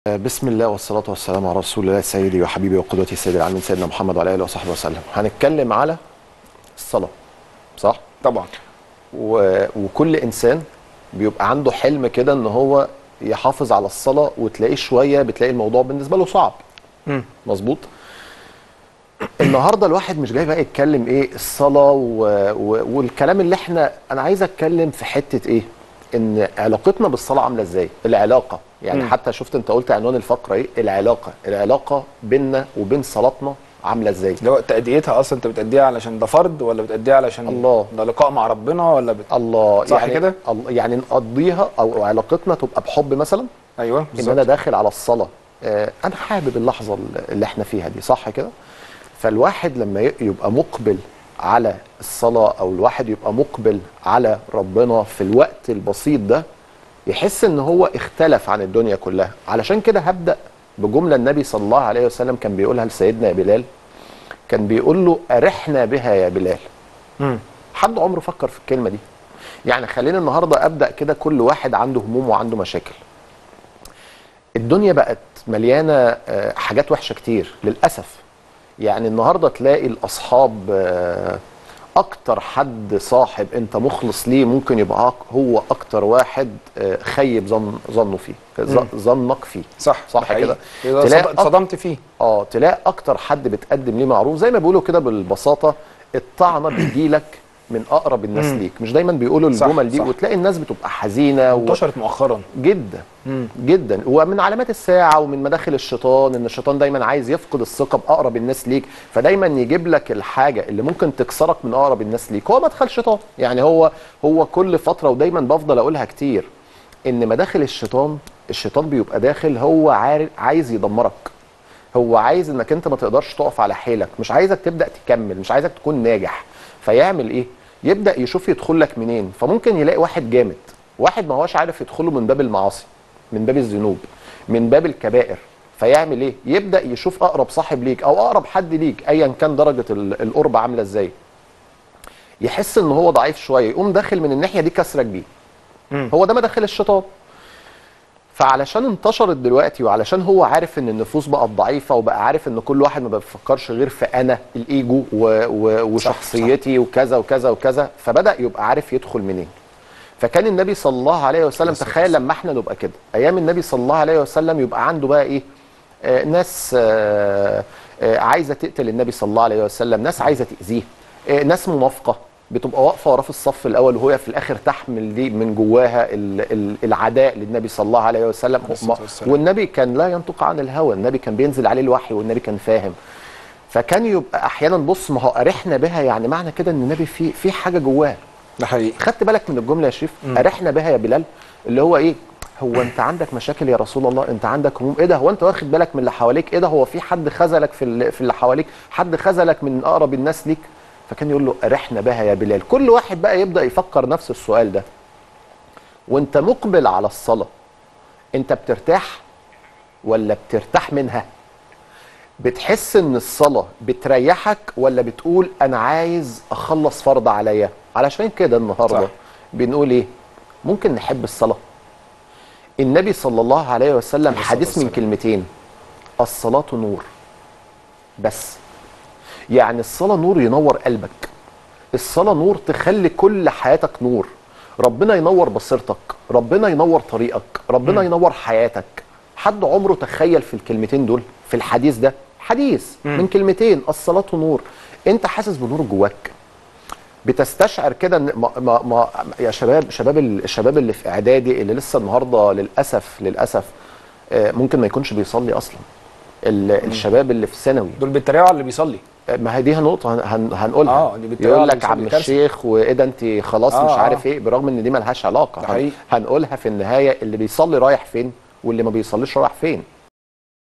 بسم الله والصلاة والسلام على رسول الله سيدي وحبيبي وقدوتي سيد العالمين سيدنا محمد وعلى آله وصحبه وسلم. هنتكلم على الصلاة، صح؟ طبعا. وكل إنسان بيبقى عنده حلم كده إن هو يحافظ على الصلاة، وتلاقيه شوية بتلاقي الموضوع بالنسبة له صعب. مظبوط؟ النهارده الواحد مش جاي بقى يتكلم ايه الصلاة والكلام اللي انا عايز اتكلم في حتة ايه؟ ان علاقتنا بالصلاة عاملة ازاي؟ العلاقة يعني حتى شفت انت قلت عنوان الفقرة ايه؟ العلاقة بيننا وبين صلاتنا عاملة ازاي؟ اللي هو تأديتها اصلا انت بتأديها علشان ده فرض، ولا بتأديها علشان الله ده لقاء مع ربنا، ولا الله صح يعني كده؟ يعني نقضيها او علاقتنا تبقى بحب مثلا. ايوه بالظبط. ان انا داخل على الصلاة، انا حابب اللحظة اللي احنا فيها دي، صح كده؟ فالواحد لما يبقى مقبل على الصلاة او الواحد يبقى مقبل على ربنا في الوقت البسيط ده، يحس ان هو اختلف عن الدنيا كلها. علشان كده هبدأ بجملة النبي صلى الله عليه وسلم كان بيقولها لسيدنا بلال. كان بيقول له أرحنا بها يا بلال. حد عمره فكر في الكلمة دي؟ يعني خلينا النهاردة أبدأ كده، كل واحد عنده هموم وعنده مشاكل. الدنيا بقت مليانة حاجات وحشة كتير للأسف. يعني النهاردة تلاقي الأصحاب، اكتر حد صاحب انت مخلص ليه ممكن يبقى هو اكتر واحد خيب ظنه فيه، ظنك فيه. صح كده؟ صدمت فيه. تلاقي اكتر حد بتقدم ليه معروف، زي ما بيقولوا كده بالبساطه، الطعنه بتجيلك من اقرب الناس ليك. مش دايما بيقولوا الجمل دي، وتلاقي الناس بتبقى حزينه انتشرت مؤخرا جدا جدا. ومن علامات الساعه ومن مداخل الشيطان ان الشيطان دايما عايز يفقد الثقه باقرب الناس ليك، فدايما يجيب لك الحاجه اللي ممكن تكسرك من اقرب الناس ليك. هو مدخل شيطان، يعني هو كل فتره، ودايما بفضل اقولها كتير، ان مداخل الشيطان بيبقى داخل هو عايز يدمرك. هو عايز انك انت ما تقدرش تقف على حيلك، مش عايزك تبدا تكمل، مش عايزك تكون ناجح. فيعمل ايه؟ يبدا يشوف يدخل لك منين. فممكن يلاقي واحد جامد، واحد ما هوش عارف يدخله من باب المعاصي، من باب الذنوب، من باب الكبائر. فيعمل ايه؟ يبدا يشوف اقرب صاحب ليك او اقرب حد ليك، ايا كان درجه القرب عامله ازاي. يحس ان هو ضعيف شويه، يقوم داخل من الناحيه دي كسرك بيه. هو ده مداخل الشيطان. فعلشان انتشرت دلوقتي، وعلشان هو عارف ان النفوس بقت ضعيفه، وبقى عارف ان كل واحد ما بيفكرش غير في انا، الايجو وشخصيتي وكذا وكذا وكذا، فبدا يبقى عارف يدخل منين. فكان النبي صلى الله عليه وسلم، تخيل لما احنا نبقى كده ايام النبي صلى الله عليه وسلم، يبقى عنده بقى ايه؟ ناس عايزه تقتل النبي صلى الله عليه وسلم، ناس عايزه تاذيه، ناس منافقه بتبقى واقفه وراه في الصف الاول، وهي في الاخر تحمل دي من جواها العداء للنبي صلى الله عليه وسلم. والنبي كان لا ينطق عن الهوى، النبي كان بينزل عليه الوحي، والنبي كان فاهم. فكان يبقى احيانا، بص، ما هو ارحنا بها، يعني معنى كده ان النبي في حاجه جواه. ده حقيقي. خدت بالك من الجمله يا شريف؟ ارحنا بها يا بلال، اللي هو ايه؟ هو انت عندك مشاكل يا رسول الله؟ انت عندك هموم؟ ايه ده؟ هو انت واخد بالك من اللي حواليك؟ ايه ده؟ هو في حد خذلك في اللي حواليك؟ حد خذلك من اقرب الناس ليك؟ فكان يقول له أرحنا بها يا بلال. كل واحد بقى يبدأ يفكر نفس السؤال ده. وانت مقبل على الصلاة، انت بترتاح ولا بترتاح منها؟ بتحس ان الصلاة بتريحك، ولا بتقول انا عايز اخلص فرض عليا؟ علشان كده النهاردة بنقول ايه؟ ممكن نحب الصلاة. النبي صلى الله عليه وسلم حديث من كلمتين: الصلاة نور. بس يعني الصلاة نور ينور قلبك، الصلاة نور تخلي كل حياتك نور، ربنا ينور بصيرتك، ربنا ينور طريقك، ربنا ينور حياتك. حد عمره تخيل في الكلمتين دول، في الحديث ده، حديث من كلمتين: الصلاة نور. انت حاسس بنور جواك، بتستشعر كده ان يا الشباب اللي في اعدادي، اللي لسه النهارده للاسف ممكن ما يكونش بيصلي اصلا. الشباب اللي في ثانوي دول بيتريقوا على اللي بيصلي. ما هي دي نقطة هنقولها. يقول لك عم الشيخ، وايه ده انت خلاص مش عارف ايه، برغم ان دي ملهاش علاقة. هنقولها في النهاية: اللي بيصلي رايح فين، واللي ما بيصليش رايح فين.